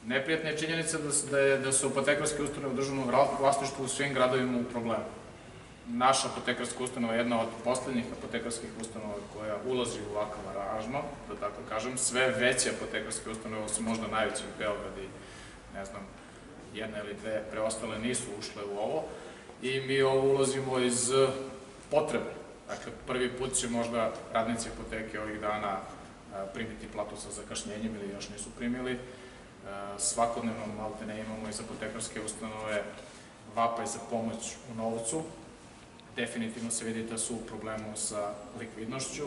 Neprijatna je činjenica da su apotekarske ustanove u državnom vlasništvu u svim gradovima u problemu. Naša apotekarska ustanova je jedna od poslednjih apotekarskih ustanova koja ulazi u ovakav aranžman, da tako kažem. Sve veće apotekarske ustanove, osim možda najvećih Beograd i, ne znam, jedna ili dve preostale nisu ušle u ovo i mi ovo ulazimo iz potrebe. Dakle, prvi put će možda radnici apoteke ovih dana primiti platu sa zakašnjenjem ili još nisu primili. Svakodnevno malte ne imamo iz apotekarske ustanove vapaj za pomoć u novcu. Definitivno se vidi da su u problemu sa likvidnošću.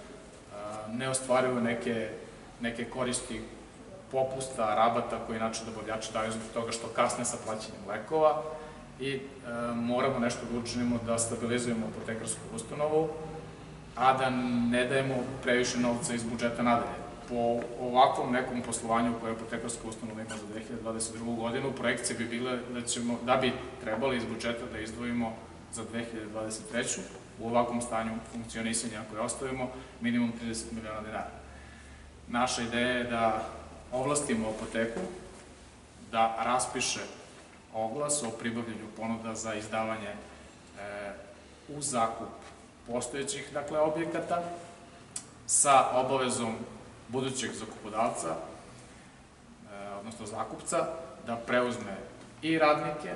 Ne ostvaruju neke koristi popusta, rabata koji inače dobavljači daju zbog toga što kasne sa plaćanjem lekova i moramo nešto da učinimo da stabilizujemo apotekarsku ustanovu, a da ne dajemo previše novca iz budžeta nadalje. Po ovakvom nekom poslovanju koje apotekarska ustanova ima za 2022. godinu, projekcije bi bile da bi trebali iz budžeta da izdvojimo za 2023. u ovakvom stanju funkcionisanja koje ostavimo minimum 30 miliona dinara. Naša ideja je da ovlastimo apoteku da raspiše oglas o pribavljanju ponuda za izdavanje u zakup postojećih objekata sa obavezom budućeg zakupodavca, odnosno zakupca, da preuzme i radnike,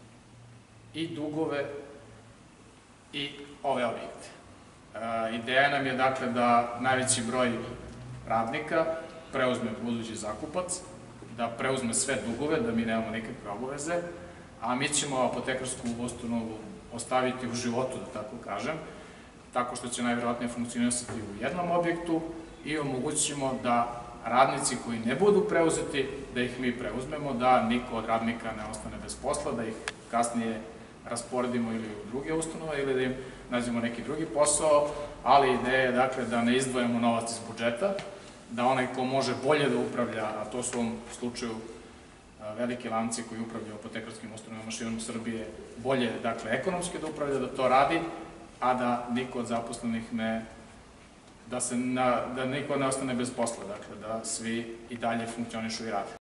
i dugove, i ove objekte. Ideja nam je dakle da najveći broj radnika preuzme budući zakupac, da preuzme sve dugove, da mi nemamo nikakve obaveze, a mi ćemo apotekarsku ustanovu ostaviti u životu, da tako kažem, tako što će najverovatnije funkcionisati u jednom objektu i omogućimo da radnici koji ne budu preuzeti, da ih mi preuzmemo, da niko od radnika ne ostane bez posla, da ih kasnije rasporedimo ili u druge ustanove ili da im nađemo neki drugi posao, ali ideja je dakle da ne izdvojamo novac iz budžeta, da onaj ko može bolje da upravlja, a to su u ovom slučaju veliki lanci koji upravljaju apotekarskim ustanovama širom Srbije, bolje dakle ekonomski da upravlja, da to radi, a da niko od zaposlenih da niko ne ostane bez posla, dakle da svi i dalje funkcionišu i rade.